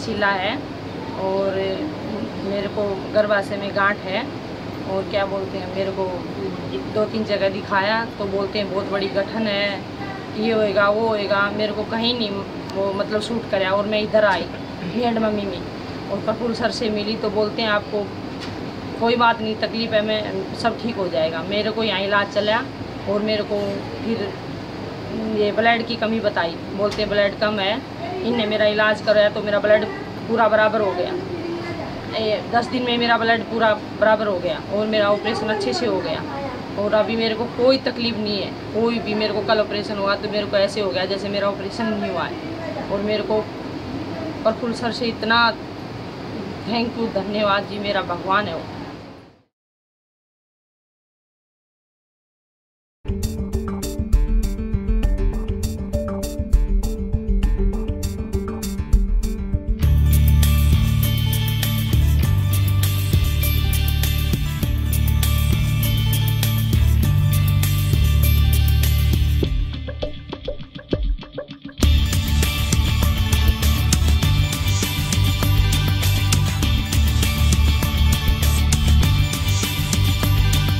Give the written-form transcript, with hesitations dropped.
छिला है और मेरे को गर्भाशय में गांठ है और क्या बोलते हैं, मेरे को 2-3 जगह दिखाया तो बोलते हैं बहुत बड़ी गठन है, ये होएगा वो होएगा। मेरे को कहीं नहीं वो मतलब सूट कराया और मैं इधर आई भिंड मम्मी में और प्रफुल्ल सर से मिली तो बोलते हैं आपको कोई बात नहीं, तकलीफ़ है, मैं सब ठीक हो जाएगा। मेरे को यहाँ इलाज चला और मेरे को फिर ये ब्लड की कमी बताई, बोलते हैं ब्लड कम है। इनने मेरा इलाज कराया तो मेरा ब्लड पूरा बराबर हो गया। 10 दिन में मेरा ब्लड पूरा बराबर हो गया और मेरा ऑपरेशन अच्छे से हो गया और अभी मेरे को कोई तकलीफ़ नहीं है कोई भी। मेरे को कल ऑपरेशन हुआ तो मेरे को ऐसे हो गया जैसे मेरा ऑपरेशन नहीं हुआ है। और मेरे को प्रफुल्ल सर से इतना थैंक यू, धन्यवाद जी, मेरा भगवान है वो।